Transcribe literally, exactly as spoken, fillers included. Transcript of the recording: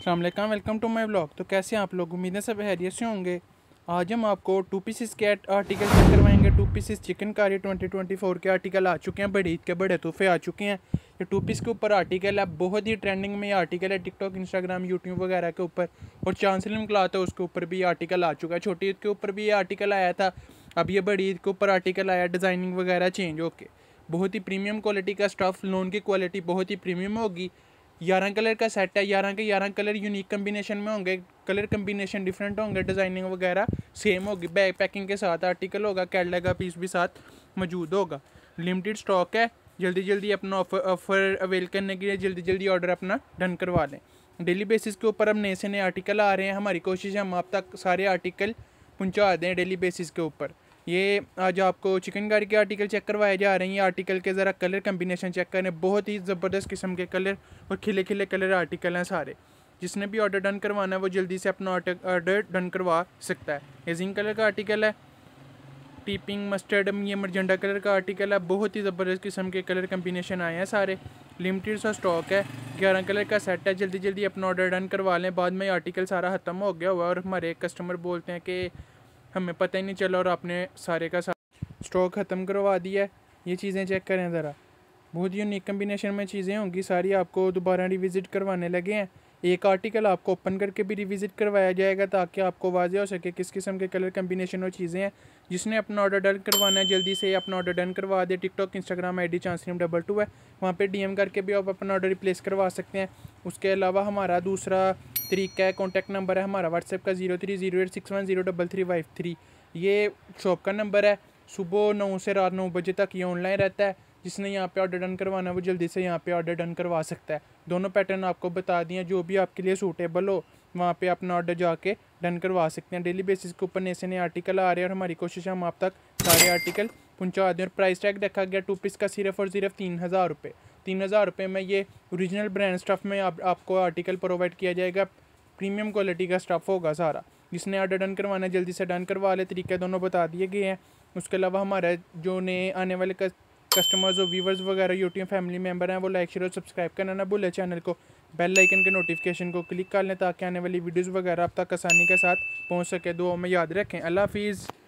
अस्सलाम वालेकुम, welcome to my blog. तो कैसे हैं आप लोग? उम्मीद है सब हैरियत से होंगे। आज हम आपको टू पीसेस के आर्टिकल चेक करवाएंगे। Two pieces chikankari twenty twenty four के आर्टिकल आ चुके हैं, बड़ी ईद के बड़े तोहफे आ चुके हैं। ये टू पीस के ऊपर आर्टिकल है, बहुत ही ट्रेंडिंग में ये आर्टिकल है टिकटॉक, इंस्टाग्राम, यूट्यूब वगैरह के ऊपर। और चांसलिंग क्लॉथ है उसके ऊपर भी ये आर्टिकल आ चुका है। छोटी ईद के ऊपर भी ये आर्टिकल आया था, अब ये बड़ी ईद के ऊपर आर्टिकल आया। डिज़ाइनिंग वगैरह चेंज होके बहुत ही प्रीमियम क्वालिटी का स्टफ़, लोन की क्वालिटी बहुत ही प्रीमियम होगी। ग्यारह कलर का सेट है, ग्यारह के ग्यारह कलर यूनिक कम्बिनेशन में होंगे, कलर कम्बिनेशन डिफरेंट होंगे, डिज़ाइनिंग वगैरह सेम होगी। बैग पैकिंग के साथ आर्टिकल होगा, कैटलॉग का पीस भी साथ मौजूद होगा। लिमिटेड स्टॉक है, जल्दी जल्दी अपना ऑफर ऑफर अवेल करने के लिए जल्दी जल्दी ऑर्डर अपना डन करवा लें। डेली बेसिस के ऊपर अब नए से नए आर्टिकल आ रहे हैं, हमारी कोशिश है हम आप तक सारे आर्टिकल पहुँचा दें डेली बेसिस के ऊपर। ये आज आपको चिकन कारी के आर्टिकल चेक करवाए जा रहे हैं। ये आर्टिकल के ज़रा कलर कम्बिनेशन चेक करें, बहुत ही ज़बरदस्त किस्म के कलर और खिले खिले कलर आर्टिकल हैं सारे। जिसने भी ऑर्डर डन करवाना है वो जल्दी से अपना ऑर्डर डन करवा सकता है। ये जिंक कलर का आर्टिकल है, टीपिंग मस्टर्ड ये मरजेंडा कलर का आर्टिकल है। बहुत ही ज़बरदस्त किस्म के कलर कम्बिनेशन आए हैं सारे। लिमिटेड सा स्टॉक है, ग्यारह कलर का सेट है, जल्दी जल्दी अपना ऑर्डर डन करवा लें। बाद में आर्टिकल सारा ख़त्म हो गया हुआ और हमारे कस्टमर बोलते हैं कि हमें पता ही नहीं चला और आपने सारे का सारा स्टॉक ख़त्म करवा दिया है। ये चीज़ें चेक करें ज़रा, बहुत यूनिक कम्बिनेशन में चीज़ें होंगी सारी, आपको दोबारा रिविज़िट करवाने लगे हैं। एक आर्टिकल आपको ओपन करके भी रिविज़िट करवाया जाएगा ताकि आपको वाज़ेह हो सके किस किस्म के कलर कम्बिनेशन और चीज़ें हैं। जिसने अपना ऑर्डर डन करवाना है जल्दी से अपना ऑर्डर डन करवा दे। टिकटॉक इंस्टाग्राम आई डी चांसलिम डबल टू है, वहाँ पे डीएम करके भी आप अपना ऑर्डर रिप्लेस करवा सकते हैं। उसके अलावा हमारा दूसरा तरीका है, कॉन्टैक्ट नंबर है हमारा व्हाट्सएप का zero three zero eight six one zero double three five three. ये शॉप का नंबर है। सुबह नौ से रात नौ बजे तक ये ऑनलाइन रहता है। जिसने यहाँ पे ऑर्डर डन करवाना है वो जल्दी से यहाँ पे ऑर्डर डन करवा सकता है। दोनों पैटर्न आपको बता दिए, जो भी आपके लिए सूटेबल हो वहाँ पे अपना ऑर्डर जाके डन करवा सकते हैं। डेली बेसिस के ऊपर नए से नए आर्टिकल आ रहे हैं और हमारी कोशिश है हम आप तक सारे आर्टिकल पहुँचा दें। और प्राइस टैग रखा गया टू पीस का सिर्फ और सिर्फ तीन हज़ार रुपये तीन हज़ार रुपये में ये ओरिजिनल ब्रांड स्टफ़ में आप, आपको आर्टिकल प्रोवाइड किया जाएगा। प्रीमियम क्वालिटी का स्टफ़ होगा सारा। जिसने ऑर्डर डन करवाना है जल्दी से डन करवा ले, तरीके दोनों बता दिए गए हैं। उसके अलावा हमारे जो नए आने वाले कस्टमर्स और व्यूवर्स वगैरह यूट्यूब फैमिली मेम्बर हैं वो लाइक शेयर और सब्सक्राइब करना ना भूलें चैनल को। बेल आइकन के नोटिफिकेशन को क्लिक कर लें ताकि आने वाली वीडियोज़ वगैरह आप तक आसानी के साथ पहुँच सके। दुआ में याद रखें। अल्लाह हाफिज़।